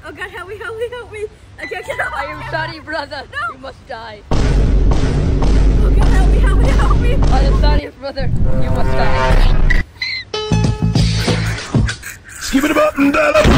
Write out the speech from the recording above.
Oh God, help me, help me, help me. I can't get up. I am sorry, brother. No. You must die. Oh God, help me, help me, help me. I am sorry, brother. You must die. Skip it up and down.